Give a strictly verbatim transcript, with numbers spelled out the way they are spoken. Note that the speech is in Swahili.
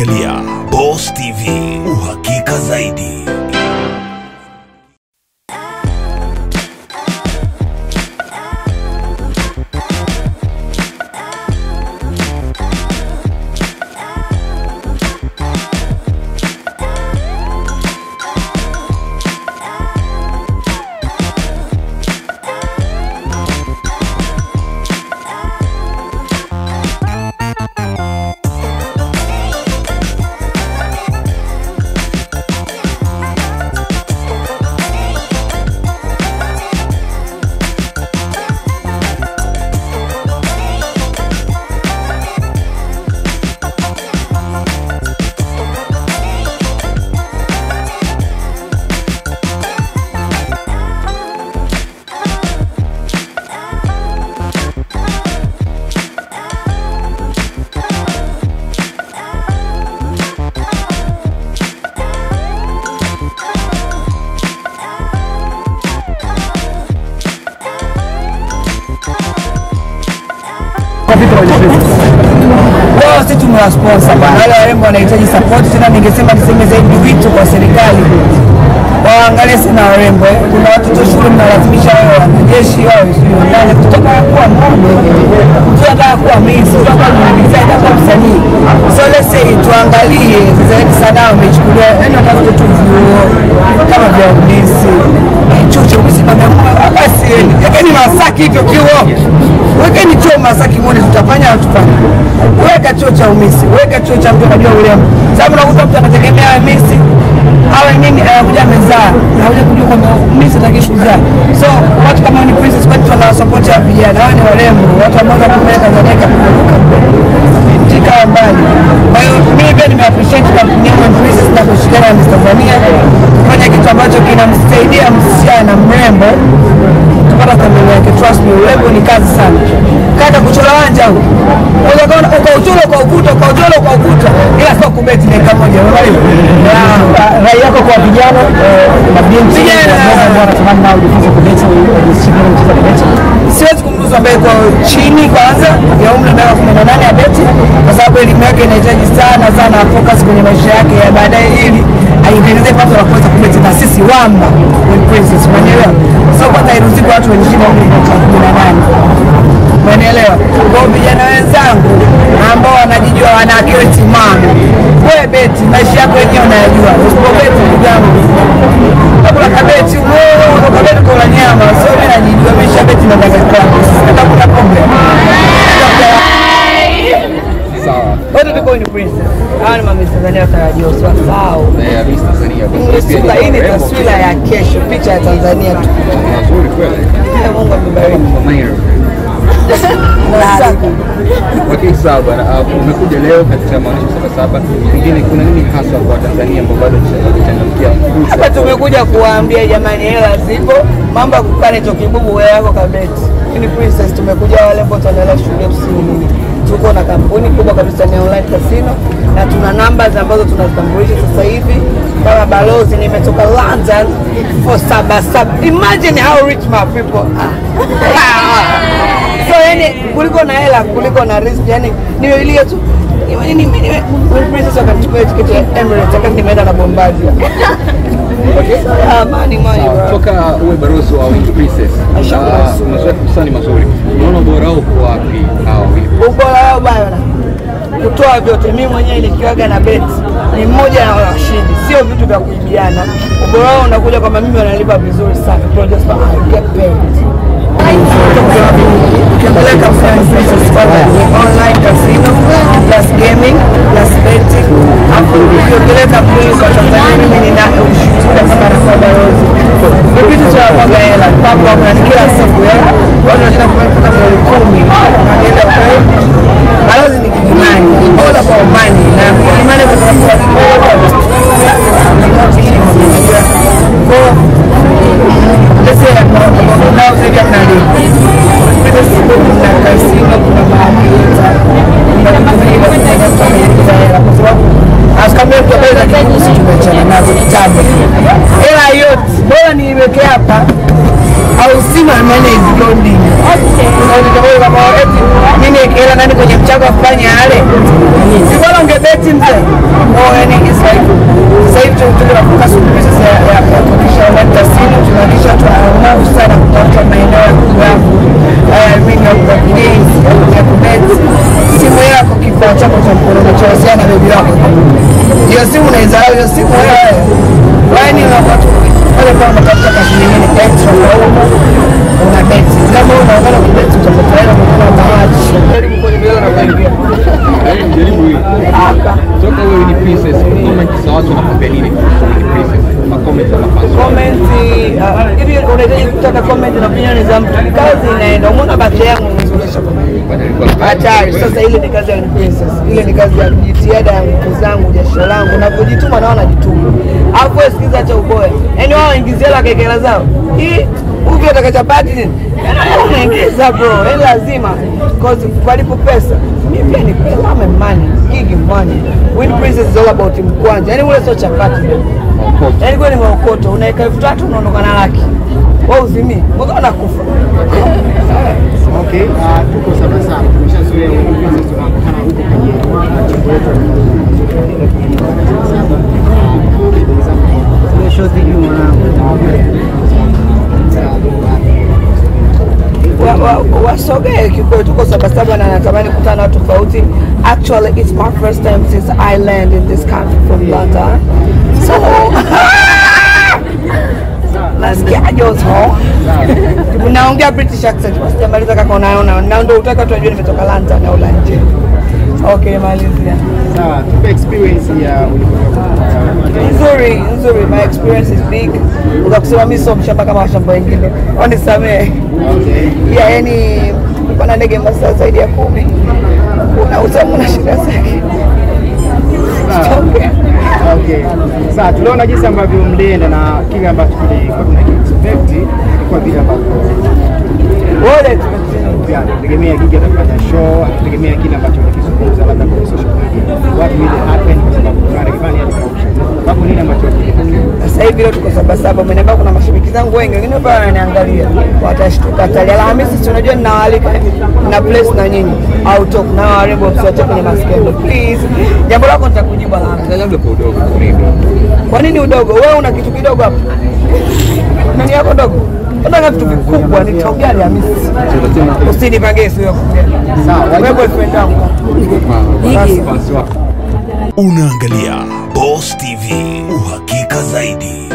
Unaangalia Boss T V, uhakika zaidi. Wao sisi tumewasponsa bwana, wale warembo wanahitaji support. Tena ningesema niseme zaidi wito kwa serikali waangalie sana warembo. Kuna watoto shule mnalazimisha wao wanajeshi wao sio nani kutoka kwa mmoja kutoka kwa mimi kutoka kwa mzee kwa msanii. So let's say tuangalie zaidi sana wamechukulia yani watafuta tu kama vya polisi chocho msipanga basi lakini Masaki hivyo kiwo wekeni chuo Masaki muone tutafanya au tufanye. Weka chuo cha umisi, weka chuo cha mtu anajua urembo. Sababu unakuta mtu anategemea umisi au nini anakuja mezaa na haja kujua kwamba umisi atakishuzaa. So watu kama ni princess kwa tuna support ya vijana, wao ni warembo, watu ambao wanapenda Tanzania kuruka tika mbali. Kwa hiyo mimi pia nime appreciate kampuni ya princess na kushirikiana na Tanzania kufanya kitu ambacho kinamsaidia msichana mrembo kupata thamani yake. Trust me, urembo ni kazi sana. Kada kuchora wanja huko. Unataka ukauchora kwa ukuta, ukauchora kwa ukuta. Ila sio kubeti dakika moja. Rai yako kwa vijana, mabinti ambao wanatamani nao kujifunza kubeti, kujifunza kucheza kubeti. Siwezi kumruhusu ambaye kwa chini kwanza ya umri wa miaka kumi na nane ya beti, kwa sababu elimu yake inahitaji sana sana focus kwenye maisha yake ya baadaye ili aendeleze pato la kuweza kubeti na sisi wamba with princess. Unaelewa? So kwa tairuzi kwa watu wenye shida umri wa miaka kumi na nane. Unaelewa? Kwa vijana wenzangu ambao wanajijua wana akili timamu, wewe beti maisha yako yenyewe unayajua. Usipobeti ndugu yangu kabla kabeti wewe kabeti kwa nyama, so mimi najijua maisha beti na kazi kwangu. Hata kuna problem. Sawa. Wote tuko ni princess. Hawa ni mama Tanzania tarajio sawa sawa. Eh, Miss Tanzania. Sura hii ni taswira ya kesho, picha ya Tanzania tu. Nzuri kweli. Mungu ambariki. Okay, sawa bwana. Umekuja leo katika maonyesho Sabasaba. Pengine kuna nini hasa kwa Tanzania ambao bado tunachangamkia? Hapa tumekuja kuwaambia jamani, hela zipo, mambo ya kukane tokibubu wewe yako kabeti. Ni princess, tumekuja wale ambao tunaendelea shule msimu. Tuko na kampuni kubwa kabisa ni online casino na tuna numbers ambazo tunazitambulisha sasa hivi kama balozi. Nimetoka London for Sabasaba. Imagine how rich my people are. So yani kuliko na hela kuliko na risk, yani niwe ile tu ni ni ni princess akachukua tiketi ya Emirates akati nimeenda na Bombardier. Okay. Ah, mani mani toka uwe balozi wa Wing Princess. Mazoezi kusani mazuri. Unaona bora uko wapi hao? Ubora wao bwana. Kutoa vyote, mimi mwenyewe nikiwaga na bet ni mmoja na washindi, sio vitu vya kuibiana. Ubora wao unakuja kama mimi wanalipa vizuri sana. Project for I get paid. Ukiangalia Fani online casino plus gaming plus betting, hapo ukiangalia kampuni kwa Tanzania mimi nina ushuhuda kama na balozi. Ni kitu cha mambo ya hela, papo hapo na kila siku hela. Watu wanataka kupata milioni kumi. Naenda kwa balozi ni kimani, all about money na kimani kwa sababu let's say now they get married. Because kuna casino, kuna maabita, kuna kuna kwa sababu asikamwe kwa bei za kibusi tumechana nazo kitambo. Hela yote bora niiweke hapa au sima manage loading. Okay. Unaona kama eti mimi hela nani kwenye mchanga kufanya yale. Si bora ungebeti mzee. unaongea na bibi wako. Hiyo simu unaweza hiyo simu wewe. Wewe ni watu wale ambao wanatafuta kazi nyingine extra kwa huko. Una beti. Kama unaongea kwa beti utapotea kwa bahati. Jaribu kwenye mbele na kuingia. Jaribu hii. Aka. Toka wewe ni princess. Comment za watu wanakwambia nini? Ni princess. Ma comment za mafans. Comment hivi unahitaji kutaka comment na opinion za mtu. Kazi inaenda. Umeona bati yangu nizungusha kwa hatari. Sasa ile ni kazi ya princess. Ile ni kazi ya jitihada ya nguvu zangu, jasho langu na kujituma na wana jituma. Hapo sikiza cha uboya. Yaani wao ingizia la kekela zao. Hii uvi atakachapati nini? Yaani unaingiza bro. Yaani lazima cause walipo pesa. Mimi pia ni pesa ama money. Gigy money. Win princess is all about mkwanja. Yaani ule sio chapati ndio. Yaani kwa ni maokoto. Unaweka elfu tatu unaondoka na laki. Wewe uzimi. Mbona unakufa? Okay, uh, tuko sana sana. Tumeshazoea princess tunakutana huko kwenye chimbo yetu. Ile show video mwanangu. Wasogee kikweli, tuko Sabasaba na natamani kukutana na watu tofauti. Actually, it's my first time since I landed in this country from London. So, nasikia joto. Unaongea British accent, sijamaliza kaka unaona. Na ndio utaka tu ajue nimetoka London au nje. Okay, malizia. Sawa, tupe experience ya ulikotoka. Nzuri, nzuri. My experience is big. Unakusema mimi sio mshamba kama washamba wengine. Wanisamee. Okay. Yeah, yani niko na ndege masaa zaidi ya kumi. Kuna utamu na shida zake. Okay. Okay. Sasa tuliona jinsi ambavyo mlienda na kile ambacho tulikuwa tunakiexpect kwa vile ambavyo wale tunategemea Gigy atapata show, tunategemea kile ambacho tunakizungumza labda kwa social media. What will happen kwa sababu tunategemea hadi kausha. Sababu nini ambacho sasa hivi leo tuko Sabasaba, umeniambia kuna mashabiki zangu wengi wengine hapa wananiangalia. Watashtuka tali. Alhamisi si unajua ninawaalika na place na nyinyi. Out of na Urembo Wafuate kwenye maskendo. Please. Jambo lako nitakujibu haraka. Labda kwa udogo Urembo. Kwa nini udogo? Wewe una kitu kidogo hapo. Nani yako dogo? Unataka vitu vikubwa nitaongea Alhamisi. Usinipangie sio kuongea. Sawa, wewe boyfriend wangu. Unaangalia Boss T V, uhakika zaidi.